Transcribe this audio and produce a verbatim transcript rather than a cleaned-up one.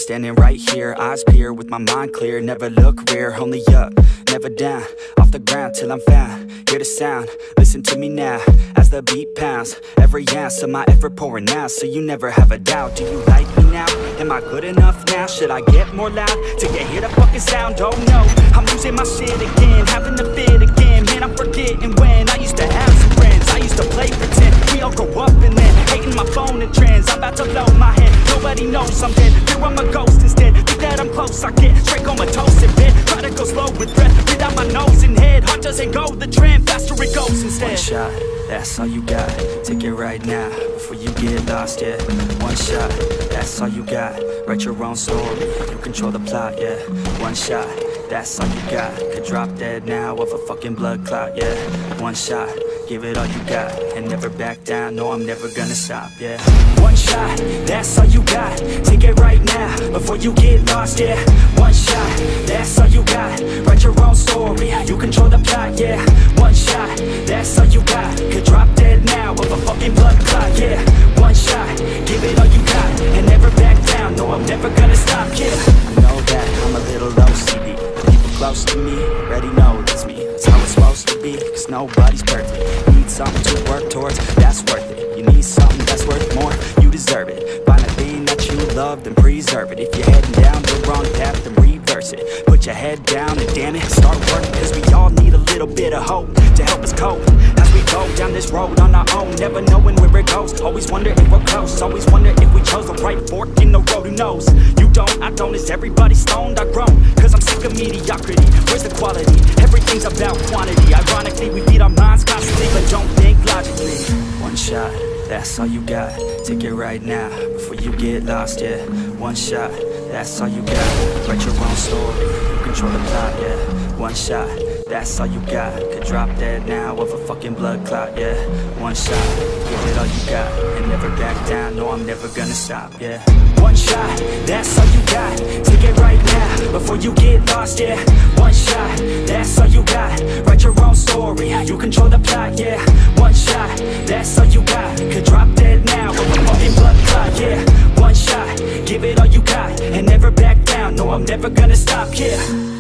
standing right here, eyes peer with my mind clear. Never look rear, only up, never down. Off the ground till I'm found, hear the sound. Listen to me now, as the beat pounds. Every ounce of my effort pouring out, so you never have a doubt. Do you like me now? Am I good enough now? Should I get more loud to get hear the fucking sound? Oh no, I'm losing my shit again, having a fit again. Man, I'm forgetting when I used to have some friends. I used to play pretend, we all grow up and then hating my phone and trends. I'm about to blow my head, nobody knows I'm dead. Fear I'm a ghost instead, think that I'm close, I get straight comatose in bed. Try to go slow with breath, breathe out my nose and head. Heart doesn't go the trend, faster it goes instead. One shot, that's all you got, take it right now, before you get lost, yeah. One shot, that's all you got, write your own story, you control the plot, yeah. One shot, that's all you got, could drop dead now of a fucking blood clot, yeah. One shot, give it all you got, and never back down, no I'm never gonna stop, yeah. One shot, that's all you got, take it right now, before you get lost, yeah. One shot, that's all you got, write your own story, you control the plot, yeah. One shot, that's all you got, could drop dead now of a fucking blood clot, yeah. One shot, give it all you got, and never back down, no I'm never gonna stop, yeah. You know that I'm a little O C D, people close to me already know that's me. That's how it's supposed to be, cause nobody's perfect. You need something to work towards, that's worth it. You need something that's worth more, you deserve it. Find a thing that you love, then preserve it. If you're heading down the wrong path, then reverse it. Put your head down and damn it, start working. Cause we all need a little bit of hope to help us cope as we go down this road on our own, never knowing where it goes. Always wonder if we're close, always wonder if we chose the right fork in the road. Who knows? You don't, I don't, is everybody stoned? I've grown, cause I'm sick of mediocrity. Where's the quality? Everything's about quantity. Ironically, we feed our minds constantly, but don't think logically. One shot, that's all you got, take it right now, before you get lost, yeah. One shot, that's all you got, write your own story, you control the plot, yeah. One shot, that's all you got, could drop dead now of a fucking blood clot, yeah. One shot, give it all you got, and never back down, no I'm never gonna stop, yeah. One shot, that's all you got, take it right now, before you get lost, yeah. One shot, that's all you got, write your own story, you control the plot, yeah. One shot, that's all you got, could drop dead now of a fucking blood clot, yeah. One shot, give it all you got, and never back down, no I'm never gonna stop, yeah.